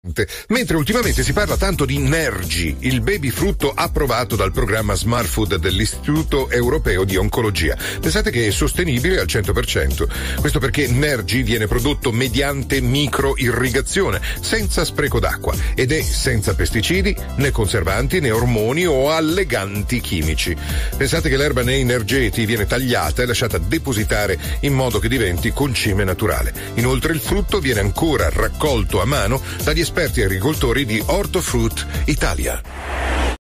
Mentre ultimamente si parla tanto di Nergi, il baby frutto approvato dal programma Smart Food dell'Istituto Europeo di Oncologia. Pensate che è sostenibile al 100%. Questo perché Nergi viene prodotto mediante microirrigazione, senza spreco d'acqua, ed è senza pesticidi, né conservanti, né ormoni o alleganti chimici. Pensate che l'erba nei nergeti viene tagliata e lasciata depositare in modo che diventi concime naturale. Inoltre il frutto viene ancora raccolto a mano dagli esperti agricoltori di Ortofrut Italia.